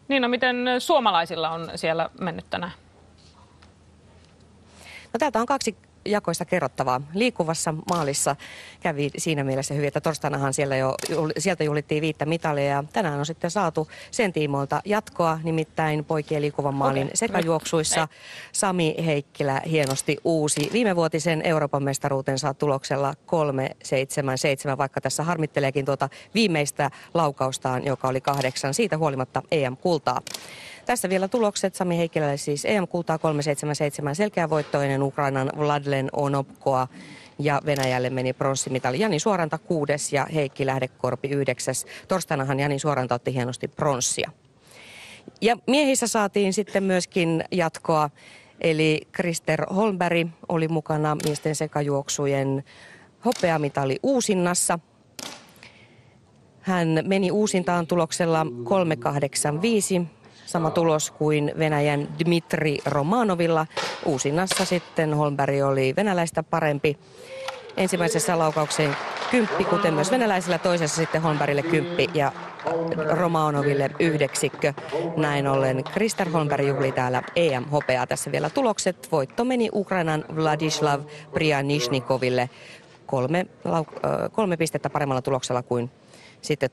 Niin, no miten suomalaisilla on siellä mennyt tänään? No, täältä on kaksi jakoista kerrottavaa. Liikkuvassa maalissa kävi siinä mielessä hyvin, että torstainahan sieltä juhlittiin 5 mitalia ja tänään on sitten saatu sen tiimoilta jatkoa, nimittäin poikien liikkuvan maalin sekajuoksuissa. Sami Heikkilä hienosti uusi viimevuotisen Euroopan mestaruutensa tuloksella 3.77, vaikka tässä harmitteleekin tuota viimeistä laukaustaan, joka oli 8, siitä huolimatta EM-kultaa. Tässä vielä tulokset. Sami Heikkilälle siis EM-kultaa 3.77, selkeä voittoinen Ukrainan Vladlen Onopkoa ja Venäjälle meni pronssimitali Jani Suoranta 6. ja Heikki Lähdekorpi 9. Torstainahan Jani Suoranta otti hienosti pronssia. Ja miehissä saatiin sitten myöskin jatkoa, eli Krister Holmberg oli mukana miesten sekajuoksujen hopeamitali uusinnassa. Hän meni uusintaan tuloksella 3.85. Sama tulos kuin Venäjän Dmitri Romanovilla. Uusinnassa sitten Holmberg oli venäläistä parempi. Ensimmäisessä laukauksen 10, kuten myös venäläisellä. Toisessa sitten Holmbergille 10 ja Romanoville 9. Näin ollen Krister Holmberg juhli täällä EM-hopeaa. Tässä vielä tulokset. Voitto meni Ukrainan Vladislav Prianishnikoville 3 pistettä paremmalla tuloksella kuin sitten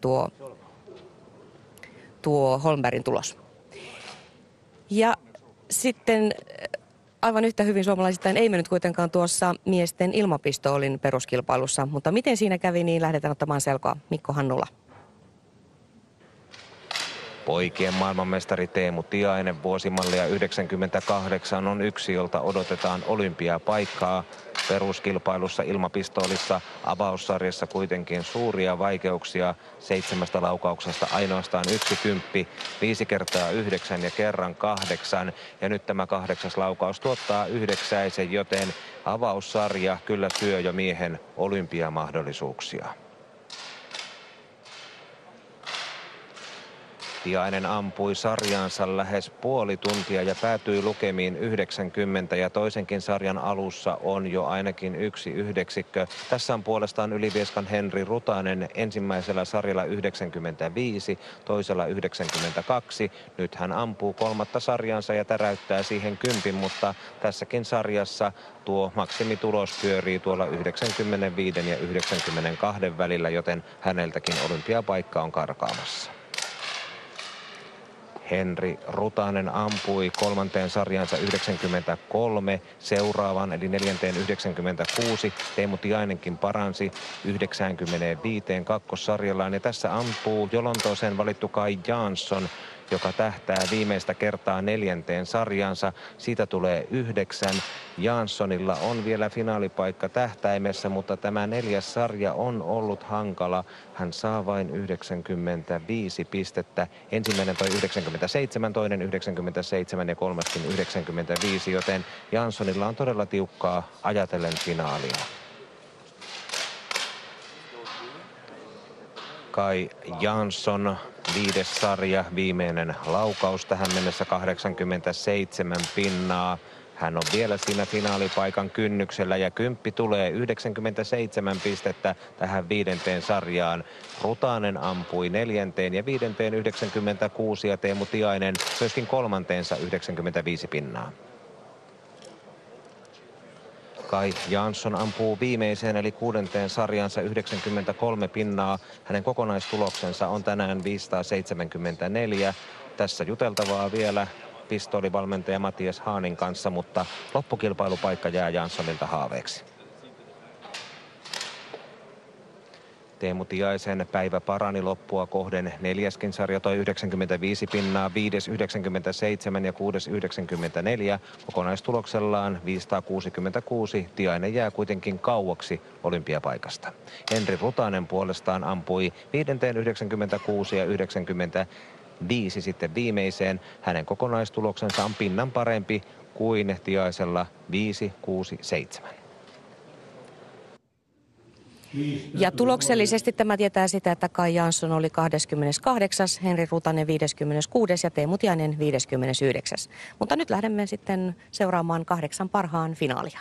tuo Holmbergin tulos. Ja sitten aivan yhtä hyvin suomalaisittain ei mennyt kuitenkaan tuossa miesten ilmapistoolin peruskilpailussa, mutta miten siinä kävi, niin lähdetään ottamaan selkoa. Mikko Hannula. Poikien maailmanmestari Teemu Tiainen, vuosimallia 98, on yksi, jolta odotetaan olympiapaikkaa. Peruskilpailussa ilmapistoolissa avaussarjassa kuitenkin suuria vaikeuksia. 7 laukauksesta ainoastaan 10, 5 kertaa 9 ja kerran 8. Ja nyt tämä 8. laukaus tuottaa 9, joten avaussarja kyllä syö jo miehen olympiamahdollisuuksia. Tiainen ampui sarjaansa lähes puoli tuntia ja päätyi lukemiin 90 ja toisenkin sarjan alussa on jo ainakin 1 yhdeksikkö. Tässä on puolestaan Ylivieskan Henri Rutanen ensimmäisellä sarjalla 95, toisella 92. Nyt hän ampuu 3. sarjansa ja täräyttää siihen 10, mutta tässäkin sarjassa tuo maksimitulos pyörii tuolla 95 ja 92 välillä, joten häneltäkin olympiapaikka on karkaamassa. Henri Rutanen ampui 3. sarjansa 93, seuraavan eli 4. 96. Teemu Tiainenkin paransi 95 kakkossarjallaan ja tässä ampuu jo Lontooseen valittu Kai Jansson, joka tähtää viimeistä kertaa 4. sarjansa. Siitä tulee 9. Janssonilla on vielä finaalipaikka tähtäimessä, mutta tämä 4. sarja on ollut hankala. Hän saa vain 95 pistettä. Ensimmäinen toi 97, toinen 97 ja kolmaskin 95, joten Janssonilla on todella tiukkaa ajatellen finaalia. Kai Jansson, 5. sarja, viimeinen laukaus tähän mennessä 87 pinnaa. Hän on vielä siinä finaalipaikan kynnyksellä ja 10 tulee 97 pistettä tähän 5. sarjaan. Rutanen ampui 4. ja 5. 96 ja Teemu Tiainen myöskin 3. 95 pinnaa. Kai Jansson ampuu viimeiseen eli 6. sarjansa 93 pinnaa. Hänen kokonaistuloksensa on tänään 574. Tässä juteltavaa vielä pistoolivalmentaja Matias Haanin kanssa, mutta loppukilpailupaikka jää Janssonilta haaveeksi. Teemu Tiaisen päivä parani loppua kohden. 4. sarja toi 95 pinnaa, 5. 97 ja 6. 94. Kokonaistuloksellaan 566. Tiainen jää kuitenkin kauaksi olympiapaikasta. Henri Rutanen puolestaan ampui 5. 96 ja 95 sitten viimeiseen. Hänen kokonaistuloksensa on pinnan parempi kuin Tiaisella 5, 6, 7. Ja tuloksellisesti tämä tietää sitä, että Kai Jansson oli 28., Henri Rutanen 56. ja Teemu Tiainen 59. Mutta nyt lähdemme sitten seuraamaan 8 parhaan finaalia.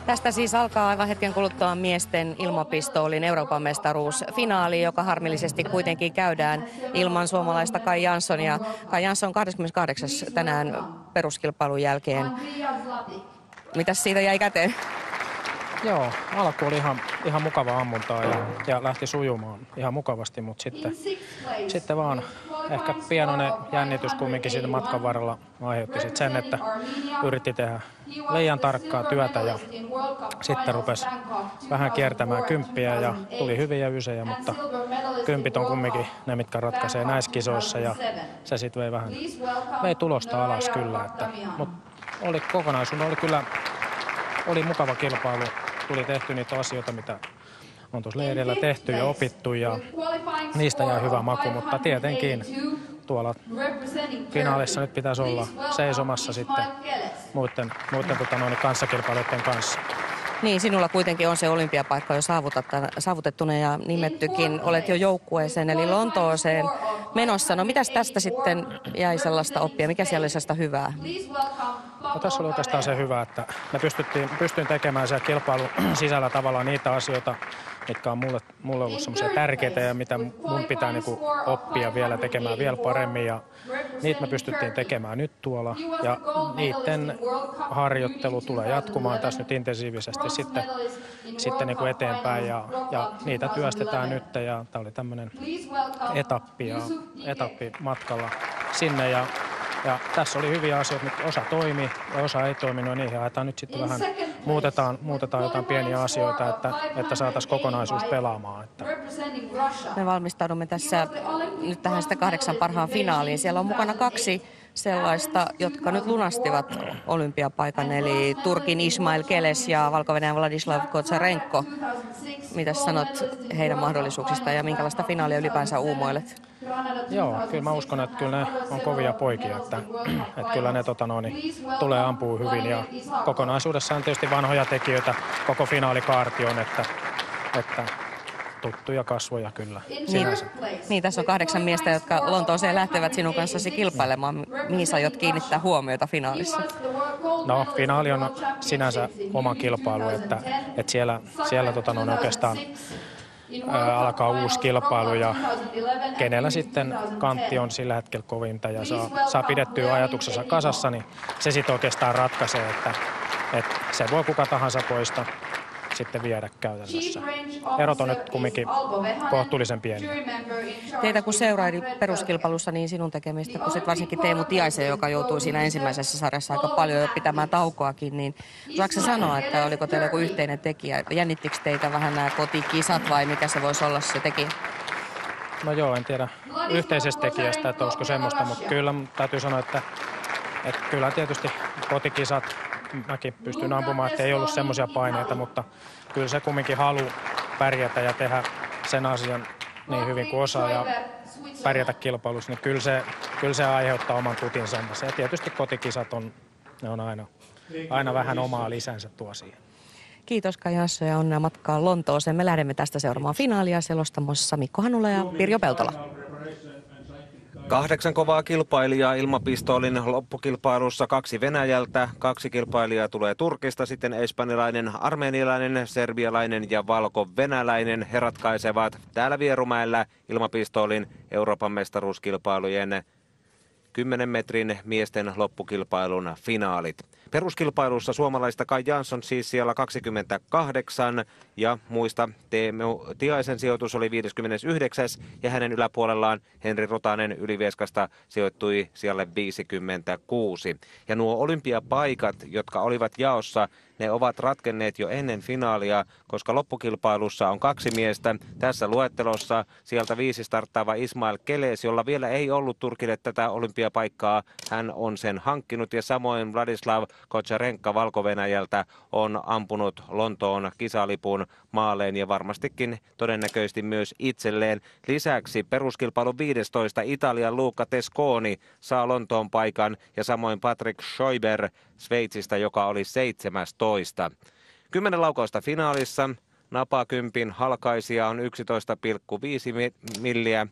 Tästä siis alkaa aivan hetken kuluttua miesten ilmapistoolin Euroopan mestaruusfinaali, joka harmillisesti kuitenkin käydään ilman suomalaista Kai Janssonia. Kai Jansson 28. tänään peruskilpailun jälkeen. Mitäs siitä jäi käteen? Joo, alku oli ihan mukava ammuntaa ja lähti sujumaan ihan mukavasti, mutta sitten vaan ehkä pienoinen jännitys kumminkin siitä matkan varrella aiheutti sit sen, että yritti tehdä liian tarkkaa työtä ja sitten rupesi vähän kiertämään kymppiä ja tuli hyviä ysejä, mutta kympit on kumminkin ne, mitkä ratkaisee näissä kisoissa ja se sitten vei tulosta alas kyllä, mutta kokonaisuudessa oli mukava kilpailu. Tuli tehty niitä asioita, mitä on tuossa leirillä tehty ja opittu ja niistä jäi hyvä maku, mutta tietenkin tuolla finaalissa nyt pitäisi olla seisomassa sitten muiden kanssakilpailijoiden kanssa. Niin, sinulla kuitenkin on se olympiapaikka jo saavutettuna ja nimettykin. Olet jo joukkueeseen eli Lontooseen menossa. No mitäs tästä sitten jäi sellaista oppia? Mikä siellä oli sellaista hyvää? No, tässä oli oikeastaan se hyvä, että me pystyin tekemään siellä kilpailun sisällä tavallaan niitä asioita, mitkä on mulle ollut semmoisia tärkeitä ja mitä mun pitää niinku oppia vielä tekemään vielä paremmin. Ja niitä me pystyttiin tekemään nyt tuolla ja niiden harjoittelu tulee jatkumaan tässä nyt intensiivisesti sitten niinku eteenpäin ja niitä työstetään nyt ja tämä oli tämmöinen etappi matkalla sinne ja tässä oli hyviä asioita, mutta osa toimi ja osa ei toiminut ja niihin haetaan nyt sitten vähän, muutetaan jotain pieniä asioita, että saataisiin kokonaisuus pelaamaan. Me valmistaudumme tässä nyt tähän sitä 8 parhaan finaaliin. Siellä on mukana 2 sellaista, jotka nyt lunastivat olympiapaikan, eli Turkin Ismail Keles ja Valko-Venäjän Vladislav Kozarenko. Mitä sanot heidän mahdollisuuksistaan ja minkälaista finaalia ylipäänsä uumoilet? Joo, kyllä mä uskon, että kyllä ne on kovia poikia, että kyllä ne tulee ampuu hyvin ja kokonaisuudessaan tietysti vanhoja tekijöitä, koko finaalikaarti on, että tuttuja kasvoja kyllä sinänsä. Niin, tässä on 8 miestä, jotka Lontooseen lähtevät sinun kanssasi kilpailemaan. Mihin sä aiot kiinnittää huomiota finaalissa? No, finaali on sinänsä oma kilpailu, että siellä oikeastaan alkaa uusi kilpailu ja kenellä sitten kantti on sillä hetkellä kovinta ja saa pidettyä ajatuksensa kasassa, niin se sitten oikeastaan ratkaisee, että se voi kuka tahansa poista sitten viedä käytännössä. Erot on nyt kumminkin kohtuullisen pieniä. Teitä kun seuraili peruskilpailussa, niin sinun tekemistä, kun sitten varsinkin Teemu Tiaisen, joka joutui siinä ensimmäisessä sarjassa aika paljon jo pitämään taukoakin, niin saatko sanoa, että oliko teillä joku yhteinen tekijä? Jännittikö teitä vähän nämä kotikisat vai mikä se voisi olla se tekijä? No joo, en tiedä yhteisestä tekijästä, että olisiko semmoista, mutta kyllä täytyy sanoa, että kyllä tietysti kotikisat mäkin pystyn ampumaan, että ei ollut semmoisia paineita, mutta kyllä se kumminkin halu pärjätä ja tehdä sen asian niin hyvin kuin osaa ja pärjätä kilpailussa, niin kyllä se aiheuttaa oman tutinsa. Ja tietysti kotikisat ne on aina vähän omaa lisänsä tuo siihen. Kiitos Kai Jansson ja onnea matkaa Lontooseen. Me lähdemme tästä seuraamaan finaalia selostamossa Mikko Hanula ja Pirjo Peltola. 8 kovaa kilpailijaa ilmapistoolin loppukilpailussa, 2 Venäjältä, 2 kilpailijaa tulee Turkista, sitten espanjalainen, armenialainen, serbialainen ja valko-venäläinen. He ratkaisevat täällä Vierumäellä ilmapistoolin Euroopan mestaruuskilpailujen 10 metrin miesten loppukilpailun finaalit. Peruskilpailussa suomalaista Kai Jansson siis siellä 28 ja muista Teemu Tiaisen sijoitus oli 59 ja hänen yläpuolellaan Henri Rotanen Ylivieskasta sijoittui siellä 56. Ja nuo olympiapaikat, jotka olivat jaossa, ne ovat ratkenneet jo ennen finaalia, koska loppukilpailussa on 2 miestä. Tässä luettelossa sieltä 5 starttaava Ismail Keles, jolla vielä ei ollut Turkille tätä olympiapaikkaa. Hän on sen hankkinut ja samoin Vladislav Kozarenko Valko-Venäjältä on ampunut Lontoon kisalipun maaleen ja varmastikin todennäköisesti myös itselleen. Lisäksi peruskilpailun 15 Italian Luca Tesconi saa Lontoon paikan ja samoin Patrick Scheuber Sveitsistä, joka oli 17. 10 laukausta finaalissa. Napakympin halkaisija on 11,5 milliä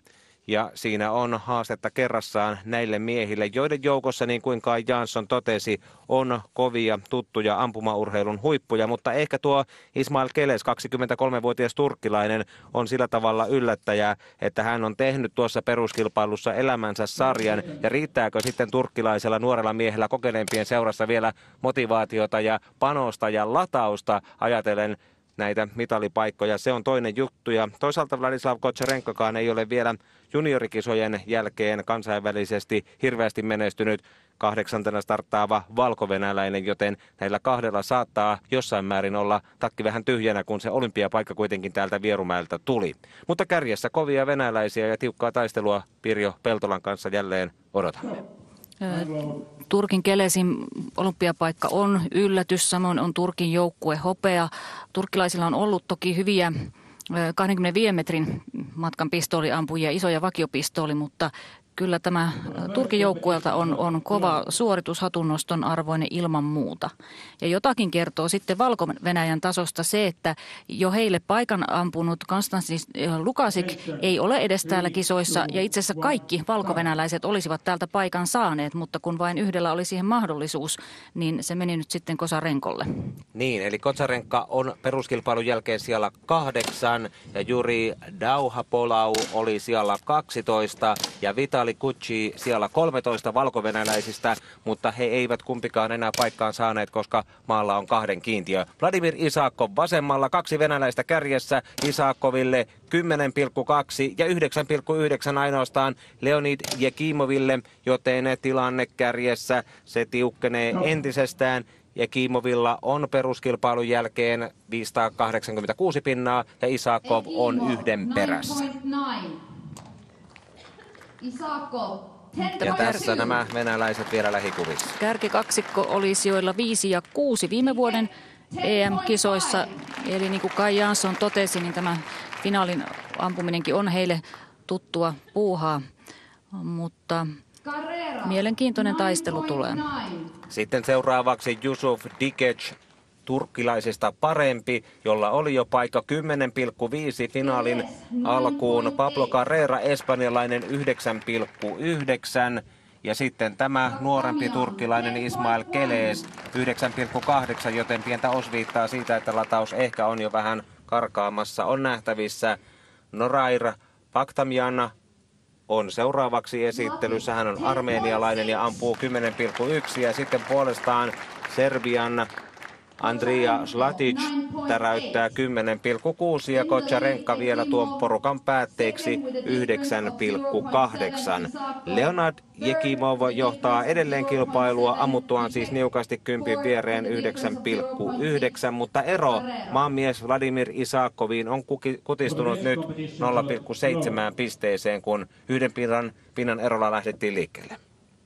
Ja siinä on haastetta kerrassaan näille miehille, joiden joukossa, niin kuin Kai Jansson totesi, on kovia tuttuja ampumaurheilun huippuja. Mutta ehkä tuo Ismail Keles, 23-vuotias turkkilainen, on sillä tavalla yllättäjä, että hän on tehnyt tuossa peruskilpailussa elämänsä sarjan. Ja riittääkö sitten turkkilaisella nuorella miehellä kokeneempien seurassa vielä motivaatiota ja panosta ja latausta ajatellen näitä mitalipaikkoja, se on toinen juttu. Ja toisaalta Vladislav Kocharenkokaan ei ole vielä juniorikisojen jälkeen kansainvälisesti hirveästi menestynyt 8. starttaava valkovenäläinen, joten näillä kahdella saattaa jossain määrin olla takki vähän tyhjänä, kun se olympiapaikka kuitenkin täältä Vierumäeltä tuli. Mutta kärjessä kovia venäläisiä ja tiukkaa taistelua Pirjo Peltolan kanssa jälleen odotamme. Turkin Kelesin olympiapaikka on yllätys, samoin on Turkin joukkue hopea. Turkkilaisilla on ollut toki hyviä 25 metrin matkan pistooliampujia, isoja vakiopistooli, mutta kyllä tämä Turkin joukkueelta on kova suoritus, hatunnoston arvoinen ilman muuta. Ja jotakin kertoo sitten Valko-Venäjän tasosta se, että jo heille paikan ampunut Konstantin Lukasik ei ole edes täällä kisoissa. Ja itse asiassa kaikki valkovenäläiset olisivat täältä paikan saaneet, mutta kun vain yhdellä oli siihen mahdollisuus, niin se meni nyt sitten Kosarenkolle. Niin, eli Kosarenka on peruskilpailun jälkeen siellä 8 ja Juri Dauhapolau oli siellä 12 ja Vitali Kutsi siellä 13 valkovenäläisistä, mutta he eivät kumpikaan enää paikkaan saaneet, koska maalla on 2 kiintiö. Vladimir Isakov vasemmalla, 2 venäläistä kärjessä, Isakoville 10,2 ja 9,9 ainoastaan Leonid Jekimoville, joten tilanne kärjessä se tiukkenee entisestään. Jekimovilla on peruskilpailun jälkeen 586 pinnaa ja Isakov on 1 perässä. Ja tässä nämä venäläiset vielä lähikuvissa. Kärkikaksikko oli sijoilla 5 ja 6 viime vuoden EM-kisoissa. Eli niin kuin Kai Jansson totesi, niin tämä finaalin ampuminenkin on heille tuttua puuhaa. Mutta mielenkiintoinen taistelu tulee. Sitten seuraavaksi Yusuf Dikec, turkkilaisista parempi, jolla oli jo paikka 10,5 finaalin alkuun. Pablo Carrera, espanjalainen 9,9. Ja sitten tämä nuorempi turkkilainen Ismail Keles 9,8, joten pientä osviittaa siitä, että lataus ehkä on jo vähän karkaamassa. On nähtävissä Norair Paktamjan on seuraavaksi esittelyssä. Hän on armeenialainen ja ampuu 10,1 ja sitten puolestaan Serbian Andrija Slatic täräyttää 10,6 ja Kocharenka vielä tuon porukan päätteeksi 9,8. Leonid Jekimov johtaa edelleen kilpailua ammuttuaan siis niukasti 10 viereen 9,9, mutta ero maanmies Vladimir Isakoviin on kutistunut nyt 0,7 pisteeseen, kun 1 pinnan erolla lähdettiin liikkeelle.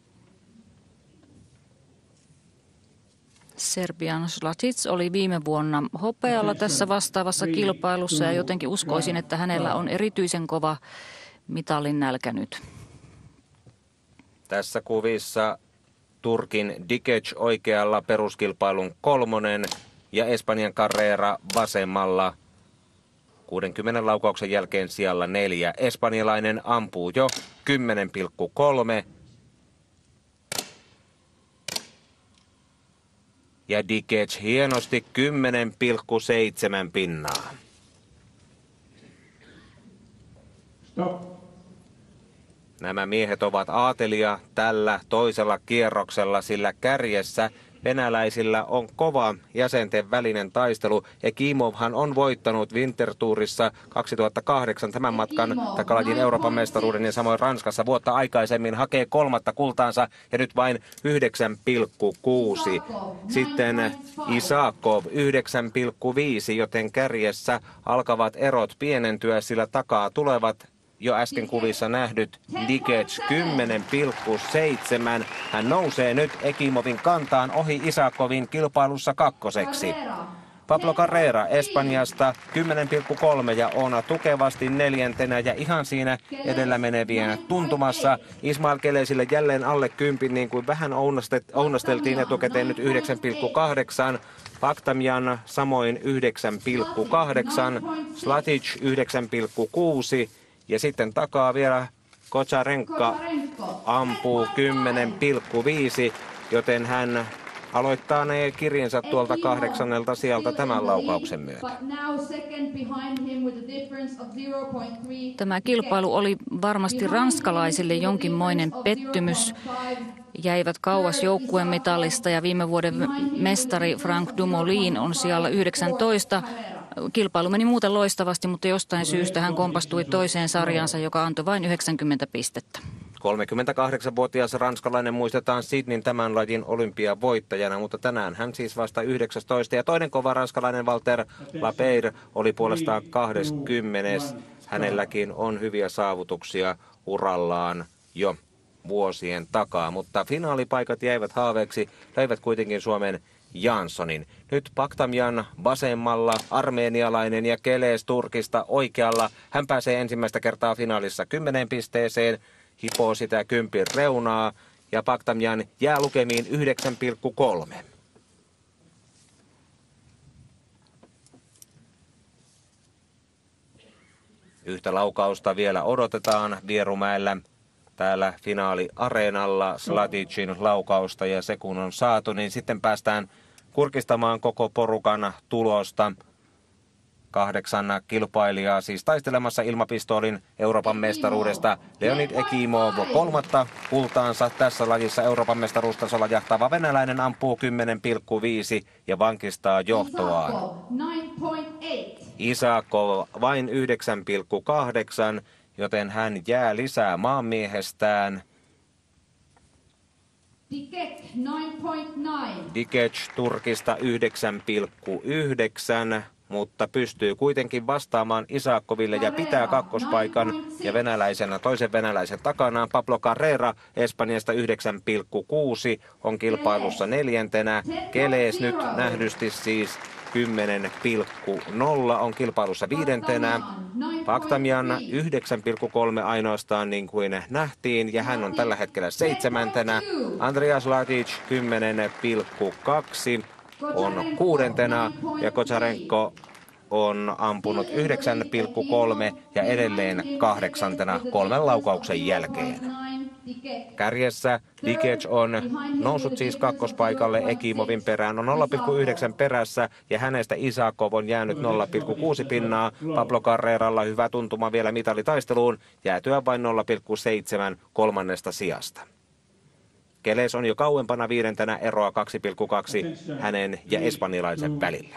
Serbian Slatic oli viime vuonna hopealla tässä vastaavassa kilpailussa ja jotenkin uskoisin, että hänellä on erityisen kova mitalin nälkä nyt. Tässä kuvissa Turkin Dikec oikealla peruskilpailun 3. ja Espanjan Carrera vasemmalla 60 laukauksen jälkeen sijalla 4. Espanjalainen ampuu jo 10,3. Ja Dikec hienosti 10,7 pinnaa. Stop. Nämä miehet ovat aatelia tällä toisella kierroksella, sillä kärjessä venäläisillä on kova jäsenten välinen taistelu. Ekimovhan on voittanut Wintertourissa 2008 tämän matkan takalajin Euroopan mestaruuden ja samoin Ranskassa vuotta aikaisemmin hakee 3. kultaansa ja nyt vain 9,6. Sitten Isakov 9,5, joten kärjessä alkavat erot pienentyä, sillä takaa tulevat jo äsken kuvissa nähdyt Dikec 10,7. Hän nousee nyt Ekimovin kantaan ohi Isakovin kilpailussa 2. Pablo Carrera Espanjasta 10,3 ja on tukevasti 4. ja ihan siinä edellä menevien tuntumassa. Ismail Kelesille jälleen alle 10, niin kuin vähän ounasteltiin etukäteen nyt 9,8. Paktamjan samoin 9,8. Slatic 9,6. Ja sitten takaa vielä Kocharenko ampuu 10,5, joten hän aloittaa ne kirjensä tuolta 8. sijalta tämän laukauksen myötä. Tämä kilpailu oli varmasti ranskalaisille jonkinmoinen pettymys. Jäivät kauas joukkueen mitalista ja viime vuoden mestari Frank Dumoulin on siellä 19. Kilpailu meni muuten loistavasti, mutta jostain syystä hän kompastui toiseen sarjaansa, joka antoi vain 90 pistettä. 38-vuotias ranskalainen muistetaan Sydneyn tämän lajin olympiavoittajana, mutta tänään hän siis vasta 19. Ja toinen kova ranskalainen Walter Lapeyre oli puolestaan 20. Hänelläkin on hyviä saavutuksia urallaan jo vuosien takaa, mutta finaalipaikat jäivät haaveeksi, löivät kuitenkin Suomen Janssonin. Nyt Baghtamjan vasemmalla, armeenialainen ja Keles Turkista oikealla. Hän pääsee ensimmäistä kertaa finaalissa 10 pisteeseen, hipoo sitä 10 reunaa ja Baghtamjan jää lukemiin 9,3. Yhtä laukausta vielä odotetaan Vierumäellä. Täällä finaaliareenalla Slaticin laukausta ja se kun on saatu, niin sitten päästään kurkistamaan koko porukan tulosta. 8 kilpailijaa siis taistelemassa ilmapistoolin Euroopan mestaruudesta. Leonid Ekimov 3. kultaansa tässä lajissa Euroopan mestaruustasolla jahtava venäläinen ampuu 10,5 ja vankistaa johtoaan. Isakov vain 9,8, joten hän jää lisää maanmiehestään. Dikec Turkista 9,9, mutta pystyy kuitenkin vastaamaan Isakoville ja pitää kakkospaikan ja venäläisenä toisen venäläisen takanaan. Pablo Carrera Espanjasta 9,6 on kilpailussa 4. Keles nyt nähdysti siis 10,0 on kilpailussa 5. Baghtamjan 9,3 ainoastaan niin kuin nähtiin ja hän on tällä hetkellä 7. Andreas Slatic 10,2 on 6. ja Kocharenko on ampunut 9,3 ja edelleen 8. 3 laukauksen jälkeen. Kärjessä Dikec on noussut siis kakkospaikalle Ekimovin perään, on 0,9 perässä ja hänestä Isakov on jäänyt 0,6 pinnaa. Pablo Carreralla hyvä tuntuma vielä mitalitaisteluun, jäätyä vain 0,7 kolmannesta sijasta. Keles on jo kauempana 5. eroa 2,2 hänen ja espanjalaisen välillä.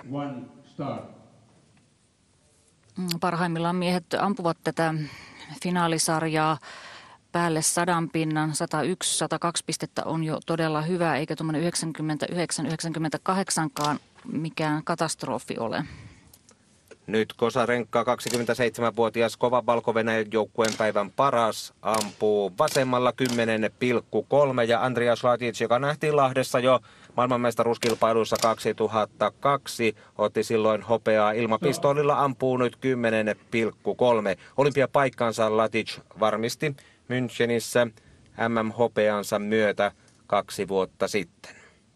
Parhaimmillaan miehet ampuvat tätä finaalisarjaa päälle 100 pinnan. 101-102 pistettä on jo todella hyvä, eikä tuommoinen 99-98kaan mikään katastrofi ole. Nyt Kocharenko, 27-vuotias kova Valko-Venäjän joukkueen päivän paras, ampuu vasemmalla 10,3 ja Andreas Slatic, joka nähtiin Lahdessa jo maailmanmestaruuskilpailussa 2002, otti silloin hopeaa ilmapistoolilla, ampuu nyt 10,3. Olympiapaikkansa Latic varmisti Münchenissä MM-hopeansa myötä 2 vuotta sitten.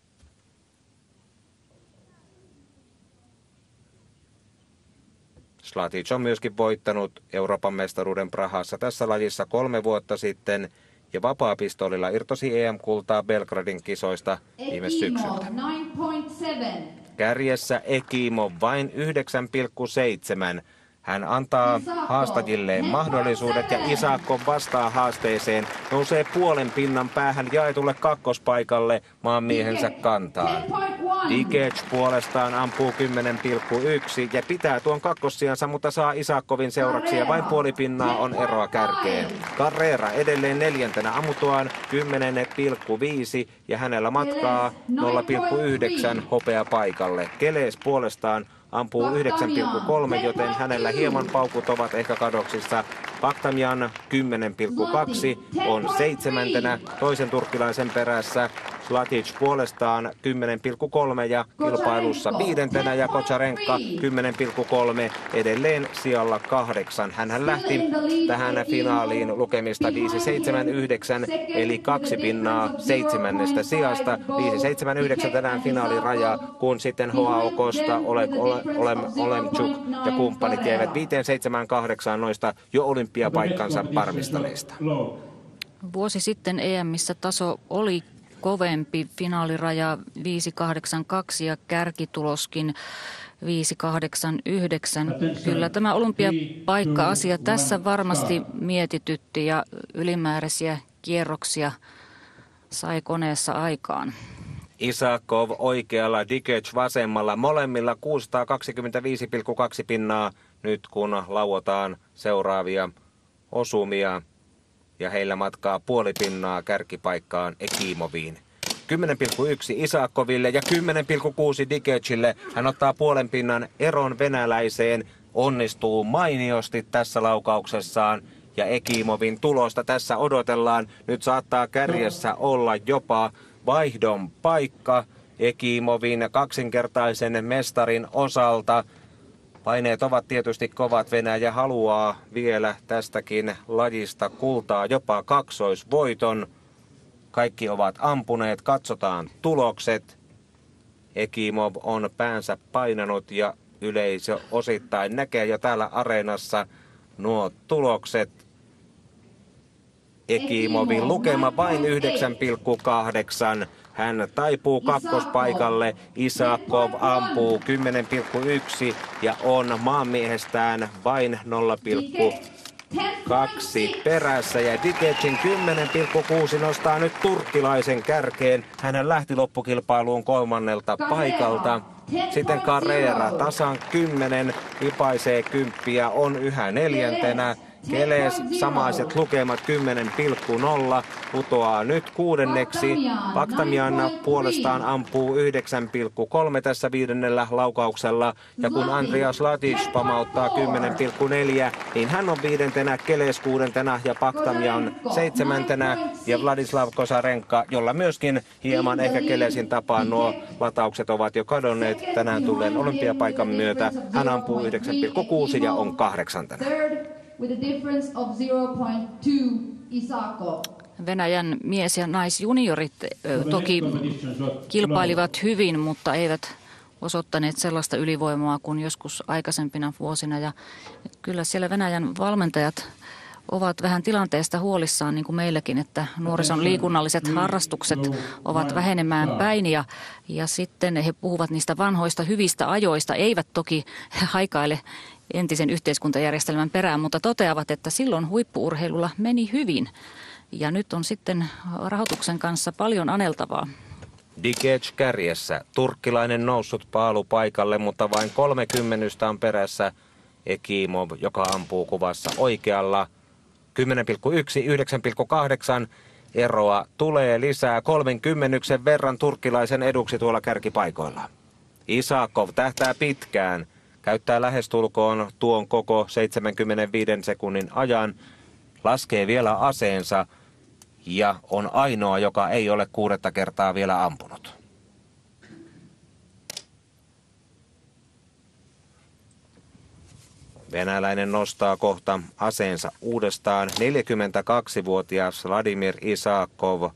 Slatic on myöskin voittanut Euroopan mestaruuden Prahassa tässä lajissa 3 vuotta sitten ja vapaapistoolilla irtosi EM-kultaa Belgradin kisoista viime syksyltä. Kärjessä Ekimov vain 9,7. Hän antaa haastajilleen mahdollisuudet ja Isakov vastaa haasteeseen, nousee puolen pinnan päähän jaetulle kakkospaikalle maanmiehensä kantaan. Dikec puolestaan ampuu 10,1 ja pitää tuon kakkossijansa, mutta saa Isakovin seuraksi ja vain puoli pinnaa on eroa kärkeen. Carrera edelleen 4. ammuttuaan 10,5 ja hänellä matkaa 0,9 hopea paikalle. Keles puolestaan ampuu 9,3, joten hänellä hieman paukut ovat ehkä kadoksissa. Baghtamjan 10,2 on 7. toisen turkkilaisen perässä. Zlatic puolestaan 10,3 ja kilpailussa viidentenä ja Kocharenka 10,3 edelleen sijalla 8. Hänhän lähti tähän finaaliin lukemista 5,79 eli 2 pinnaa 7. sijasta. 5,79 tänään finaaliraja, kun sitten Joao Costa, Olemchuk ja kumppanit jäivät 5,78 noista jo olympiapaikkansa varmistaneista. Vuosi sitten EM:ssä taso oli kovempi, finaaliraja 5,82 ja kärkituloskin 5,89. Kyllä tämä olympiapaikka-asia tässä varmasti mietitytti ja ylimääräisiä kierroksia sai koneessa aikaan. Isakov oikealla, Dikic vasemmalla, molemmilla 625,2 pinnaa nyt kun lauotaan seuraavia osumia. Ja heillä matkaa puoli pinnaa kärkipaikkaan Ekimoviin. 10,1 Isakoville ja 10,6 Dikicille. Hän ottaa puolen pinnan eron venäläiseen. Onnistuu mainiosti tässä laukauksessaan. Ja Ekimovin tulosta tässä odotellaan. Nyt saattaa kärjessä olla jopa vaihdon paikka Ekimovin kaksinkertaisen mestarin osalta. Paineet ovat tietysti kovat. Venäjä haluaa vielä tästäkin lajista kultaa, jopa kaksoisvoiton. Kaikki ovat ampuneet. Katsotaan tulokset. Ekimov on päänsä painanut ja yleisö osittain näkee jo täällä areenassa nuo tulokset. Ekimovin lukema vain 9,8. Hän taipuu kakkospaikalle. Isakov ampuu 10,1 ja on maanmiehestään vain 0,2 perässä. Ja Dikicin 10,6 nostaa nyt turkkilaisen kärkeen. Hän lähti loppukilpailuun 3. paikalta. Sitten Carrera tasan 10, ipaisee 10, on yhä 4. Keles samaiset lukemat 10,0, putoaa nyt 6. Baktamian puolestaan ampuu 9,3 tässä 5. laukauksella. Ja kun Andreas Zlatic pamauttaa 10,4, niin hän on 5. Keles 6. ja Baktamian 7. ja Vladislav Kocharenka, jolla myöskin hieman ehkä Kelesin tapaan nuo lataukset ovat jo kadonneet tänään tulleen olympiapaikan myötä. Hän ampuu 9,6 ja on 8. With a difference of 0.2 Isakov. Venäjän mies- ja naisjuniorit toki kilpailivat hyvin, mutta eivät osoittaneet sellaista ylivoimaa kuin joskus aikaisempina vuosina. Ja kyllä siellä Venäjän valmentajat ovat vähän tilanteesta huolissaan, niin kuin meilläkin, että nuorison liikunnalliset harrastukset ovat vähenemään päin. Ja sitten he puhuvat niistä vanhoista hyvistä ajoista, eivät toki haikaile entisen yhteiskuntajärjestelmän perään, mutta toteavat, että silloin huippu-urheilulla meni hyvin. Ja nyt on sitten rahoituksen kanssa paljon aneltavaa. Dikic kärjessä. Turkkilainen noussut paalupaikalle, mutta vain 30 on perässä Ekimov, joka ampuu kuvassa oikealla. 10,1, 9,8 eroa tulee lisää 30 verran turkkilaisen eduksi tuolla kärkipaikoilla. Isakov tähtää pitkään. Käyttää lähestulkoon tuon koko 75 sekunnin ajan, laskee vielä aseensa ja on ainoa, joka ei ole 6. kertaa vielä ampunut. Venäläinen nostaa kohta aseensa uudestaan. 42-vuotias Vladimir Isakov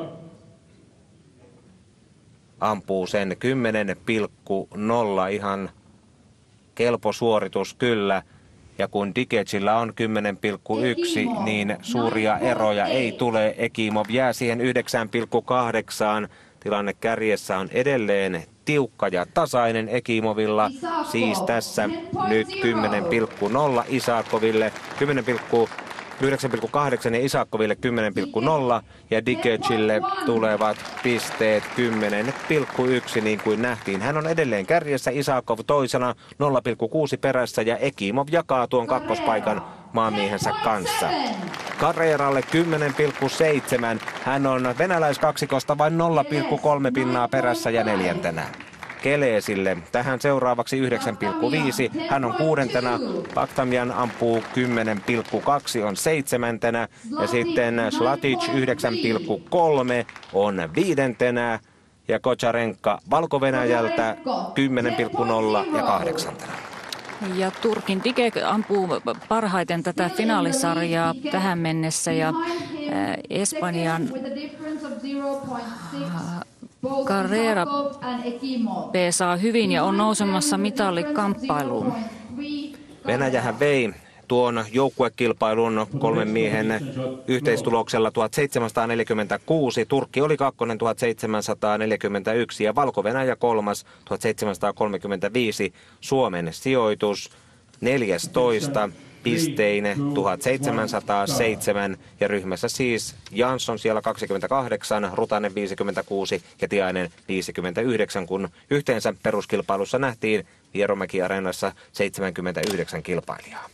ampuu sen 10,0, ihan kelpo suoritus kyllä. Ja kun Dikicillä on 10,1, niin suuria eroja ei tule. Ekimov jää siihen 9,8. Tilanne kärjessä on edelleen tiukka ja tasainen Ekimovilla. Siis tässä nyt 10,0 Isakoville, 9,8 ja Isakoville 10,0 ja Dikicille tulevat pisteet 10,1 niin kuin nähtiin. Hän on edelleen kärjessä, Isakov toisena 0,6 perässä ja Ekimov jakaa tuon kakkospaikan maamiehensä kanssa. Carreralle 10,7. Hän on venäläiskaksikosta vain 0,3 pinnaa perässä ja 4. Kelesille. Tähän seuraavaksi 9,5. Hän on 6. Baktamian ampuu 10,2, on 7. Ja sitten Slatic 9,3 on 5. Ja Kocharenka Valko-Venäjältä 10,0 ja 8. Ja Turkin Dike ampuu parhaiten tätä finaalisarjaa tähän mennessä ja Espanjan Carrera peesaa hyvin ja on nousemassa mitalikamppailuun. Venäjähän vei tuon joukkuekilpailun 3 miehen yhteistuloksella 1746. Turkki oli 2. 1741 ja Valko-Venäjä 3. 1735. Suomen sijoitus 14. pisteine 1707 ja ryhmässä siis Jansson siellä 28, Rutanen 56 ja Tiainen 59, kun yhteensä peruskilpailussa nähtiin Vierumäki-areenassa 79 kilpailijaa.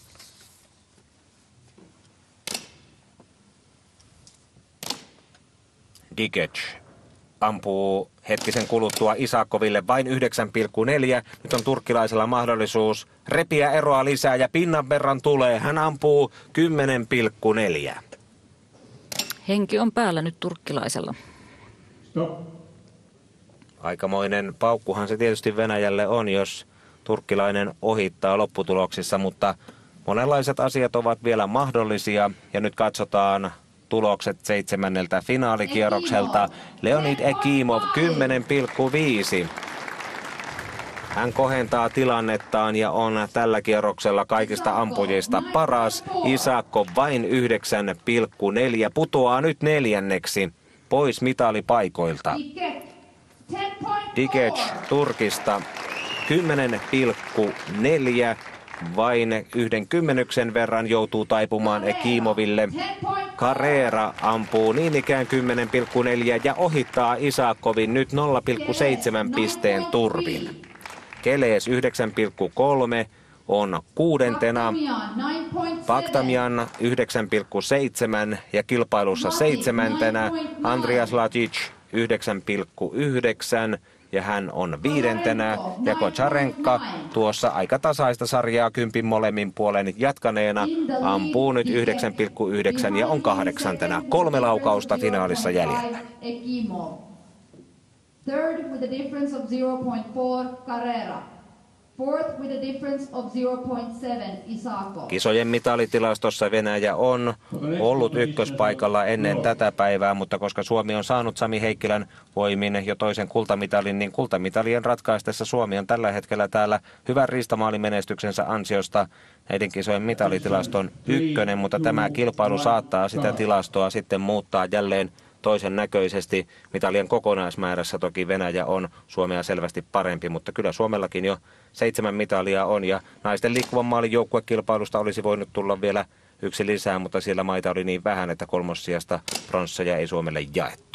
Dikec ampuu hetkisen kuluttua Isakoville vain 9,4. Nyt on turkkilaisella mahdollisuus repiä eroa lisää ja pinnan verran tulee. Hän ampuu 10,4. Henki on päällä nyt turkkilaisella. Stop. Aikamoinen paukkuhan se tietysti Venäjälle on, jos turkkilainen ohittaa lopputuloksissa, mutta monenlaiset asiat ovat vielä mahdollisia ja nyt katsotaan tulokset 7. finaalikierrokselta. Leonid Ekimov 10,5. Hän kohentaa tilannettaan ja on tällä kierroksella kaikista ampujista paras. Isakov vain 9,4. Putoaa nyt 4. pois mitalipaikoilta. Dikec Turkista 10,4. Vain 1/10 verran joutuu taipumaan Ekimoville. Carrera ampuu niin ikään 10,4 ja ohittaa Isakovin nyt 0,7 pisteen turvin. Keles 9,3 on 6. Baktamian 9,7 ja kilpailussa 7. Andrias Slatic 9,9 ja hän on 5. ja Kocharenka tuossa aika tasaista sarjaa 10 molemmin puolen jatkaneena ampuu nyt 9,9 ja on 8. 3 laukausta finaalissa jäljellä. Third with a difference of 0.4 Carrera. Fourth with a difference of 0.7 Isakov. Kisojen mitalitilastossa Venäjä on ollut ykköspaikalla ennen tätä päivää, mutta koska Suomi on saanut Sami Heikkilän voimin jo toisen kultamitalin, niin kultamitalien ratkaistessa Suomi on tällä hetkellä täällä hyvän riistamaalimenestyksensä ansiosta näiden kisojen mitalitilaston 1, mutta tämä kilpailu saattaa sitä tilastoa sitten muuttaa jälleen toisen näköisesti. Mitalien kokonaismäärässä toki Venäjä on Suomea selvästi parempi, mutta kyllä Suomellakin jo 7 mitalia on ja naisten liikkuvan maalin joukkuekilpailusta olisi voinut tulla vielä 1 lisää, mutta siellä maita oli niin vähän, että 3. sijasta pronsseja ei Suomelle jaettu.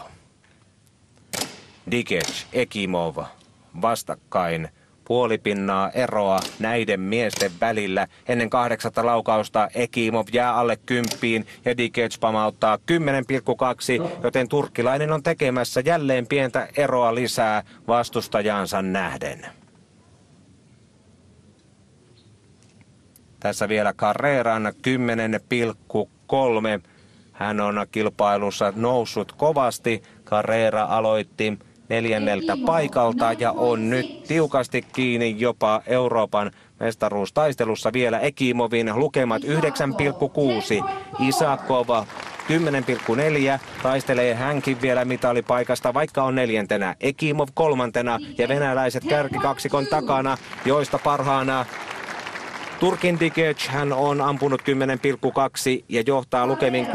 Dikec, Ekimov vastakkain. Puolipinnaa eroa näiden miesten välillä. Ennen 8. laukausta Ekimov jää alle 10 ja Dikec pamauttaa 10,2, joten turkkilainen on tekemässä jälleen pientä eroa lisää vastustajansa nähden. Tässä vielä Carreran 10,3. Hän on kilpailussa noussut kovasti. Carrera aloitti 4. paikalta ja on nyt tiukasti kiinni jopa Euroopan mestaruustaistelussa vielä. Ekimovin lukemat 9,6. Isakov 10,4. Taistelee hänkin vielä mitalipaikasta, vaikka on 4. Ekimov 3. ja venäläiset kärkikaksikon takana, joista parhaana Turkin Dikec, hän on ampunut 10,2 ja johtaa lukemin 666,5.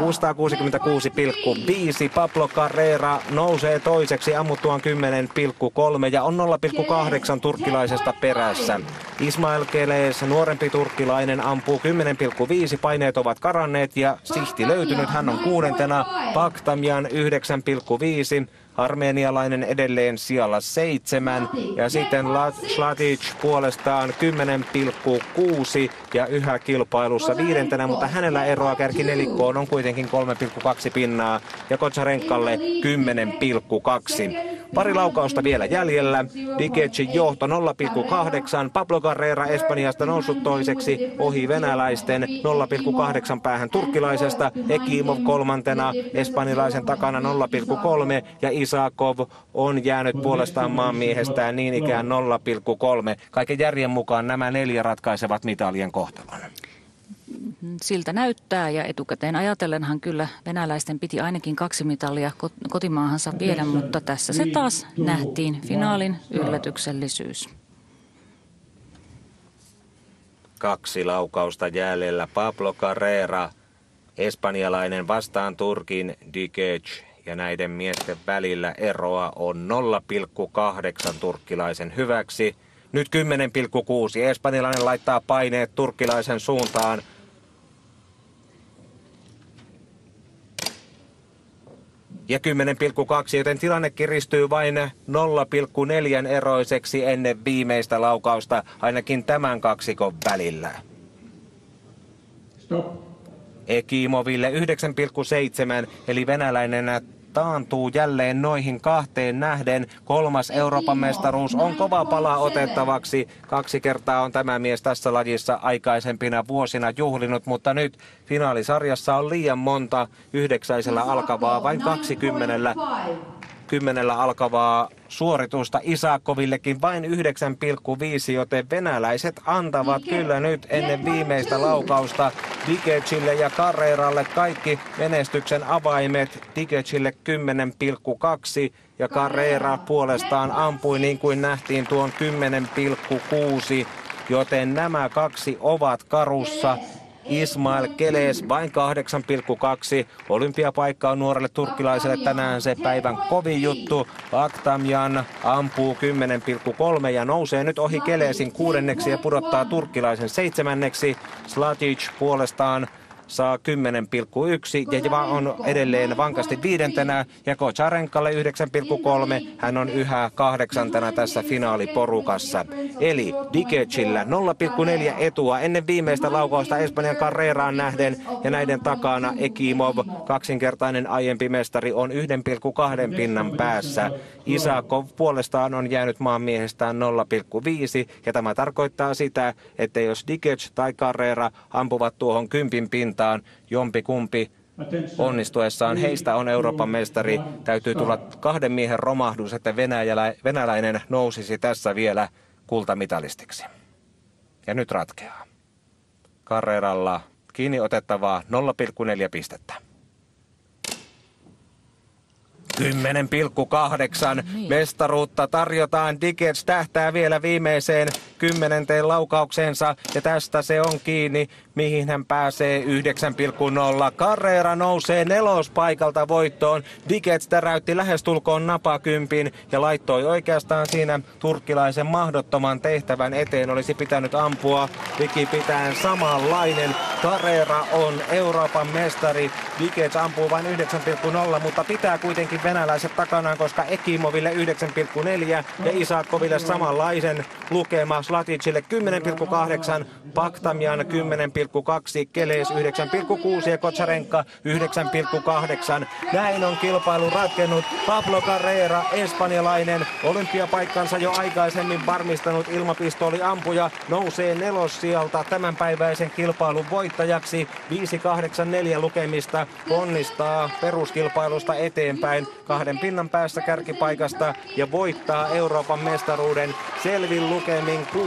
Pablo Carrera nousee toiseksi ammuttuaan 10,3 ja on 0,8 turkkilaisesta perässä. Ismail Keles, nuorempi turkkilainen, ampuu 10,5. Paineet ovat karanneet ja sihti löytynyt. Hän on 6. Baktamian 9,5. Armenialainen edelleen sijalla 7 ja sitten Slatic puolestaan 10,6 ja yhä kilpailussa 5, mutta hänellä eroa kärkinelikkoon on kuitenkin 3,2 pinnaa ja Kocharenkalle 10,2. Pari laukausta vielä jäljellä. Digecin johto 0,8. Pablo Carrera Espanjasta noussut toiseksi ohi venäläisten 0,8 päähän turkkilaisesta. Ekimov kolmantena espanjalaisen takana 0,3 ja Isakov on jäänyt puolestaan maanmiehestään niin ikään 0,3. Kaiken järjen mukaan nämä 4 ratkaisevat mitalien kohtalon. Siltä näyttää ja etukäteen ajatellenhan kyllä venäläisten piti ainakin 2 mitalia kotimaahansa viedä, mutta tässä se taas nähtiin, finaalin yllätyksellisyys. 2 laukausta jäljellä. Pablo Carrera, espanjalainen vastaan Turkin Digec. Ja näiden miesten välillä eroa on 0,8 turkkilaisen hyväksi. Nyt 10,6. Espanjalainen laittaa paineet turkkilaisen suuntaan. Ja 10,2, joten tilanne kiristyy vain 0,4 eroiseksi ennen viimeistä laukausta, ainakin tämän kaksikon välillä. Stop. Ekimoville 9,7, eli venäläinen taantuu jälleen noihin 2 nähden. 3. Euroopan mestaruus on kova pala otettavaksi. 2 kertaa on tämä mies tässä lajissa aikaisempina vuosina juhlinut, mutta nyt finaalisarjassa on liian monta 9 alkavaa, vain 10 alkavaa suoritusta. Isakovillekin vain 9,5, joten venäläiset antavat kyllä nyt ennen viimeistä laukausta Digecille ja Carreralle kaikki menestyksen avaimet. Digecille 10,2 ja Carrera puolestaan ampui niin kuin nähtiin tuon 10,6, joten nämä 2 ovat karussa. Ismail Keles vain 8,2. Olympiapaikka on nuorelle turkkilaiselle tänään se päivän kovin juttu. Bakhtamjan ampuu 10,3 ja nousee nyt ohi Kelesin 6. ja pudottaa turkkilaisen 7. Slatic puolestaan saa 10,1 ja on edelleen vankasti 5. ja Kocharenkalle 9,3. Hän on yhä 8. tässä finaaliporukassa. Eli Digecillä 0,4 etua ennen viimeistä laukausta Espanjan Carreraan nähden ja näiden takana Ekimov, kaksinkertainen aiempi mestari, on 1,2 pinnan päässä. Isakov puolestaan on jäänyt maanmiehestään 0,5 ja tämä tarkoittaa sitä, että jos Digec tai Carrera ampuvat tuohon 10 pintaan, jompikumpi onnistuessaan heistä on Euroopan mestari. Täytyy tulla 2 miehen romahdus, että venäläinen nousisi tässä vielä kultamitalistiksi. Ja nyt ratkeaa. Carreralla kiinni otettavaa 0,4 pistettä. 10,8 mestaruutta tarjotaan. Digec tähtää vielä viimeiseen 10. laukaukseensa ja tästä se on kiinni, mihin hän pääsee 9,0. Carrera nousee 4. paikalta voittoon. Digec täräytti lähestulkoon napakympin ja laittoi oikeastaan siinä turkkilaisen mahdottoman tehtävän eteen. Olisi pitänyt ampua likipitäen samanlainen. Carrera on Euroopan mestari. Digec ampuu vain 9,0, mutta pitää kuitenkin venäläiset takanaan, koska Ekimoville 9,4 ja Isakoville samanlaisen lukema. Slaticille 10,8, Bakhtamjan 10,2, Keles 9,6 ja Kocharenka 9,8. Näin on kilpailu ratkennut. Pablo Carrera, espanjalainen, olympiapaikkansa jo aikaisemmin varmistanut ilmapistooliampuja, nousee 4. sijalta tämänpäiväisen kilpailun voittajaksi. 5,84 lukemista, onnistaa peruskilpailusta eteenpäin 2 pinnan päässä kärkipaikasta ja voittaa Euroopan mestaruuden selvin lukemin 687,1.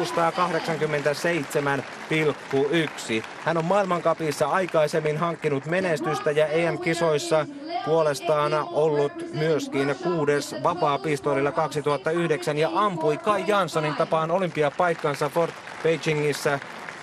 Hän on maailmancupissa aikaisemmin hankkinut menestystä ja EM-kisoissa puolestaan ollut myöskin 6. vapaapistoolilla 2009 ja ampui Kai Janssonin tapaan olympiapaikkansa Fort Beijingissä,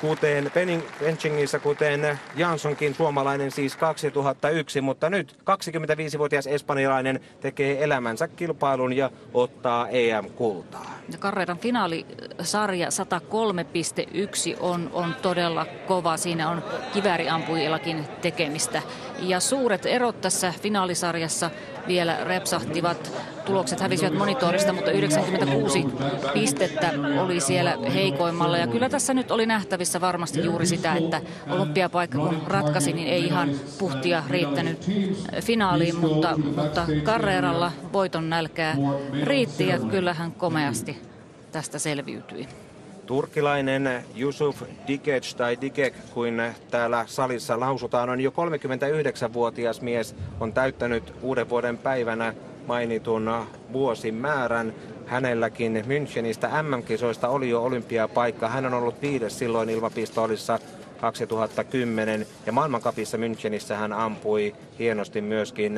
kuten Janssonkin suomalainen siis 2001, mutta nyt 25-vuotias espanjalainen tekee elämänsä kilpailun ja ottaa EM-kultaa. Carreran finaalisarja 103,1 on todella kova. Siinä on kivääriampujillakin tekemistä. Ja suuret erot tässä finaalisarjassa vielä repsahtivat. Tulokset hävisivät monitorista, mutta 96 pistettä oli siellä heikoimmalla. Ja kyllä tässä nyt oli nähtävissä varmasti juuri sitä, että olympiapaikka kun ratkaisi, niin ei ihan puhtia riittänyt finaaliin, mutta Carreralla voiton nälkää riitti ja kyllähän komeasti tästä selviytyi. Turkilainen Yusuf Dikec tai Dikek, kuin täällä salissa lausutaan, on jo 39-vuotias mies, on täyttänyt uuden vuoden päivänä mainitun vuosimäärän. Hänelläkin Münchenistä MM-kisoista oli jo olympiapaikka. Hän on ollut 5. silloin ilmapistoolissa 2010 ja maailmancupissa Münchenissä hän ampui hienosti myöskin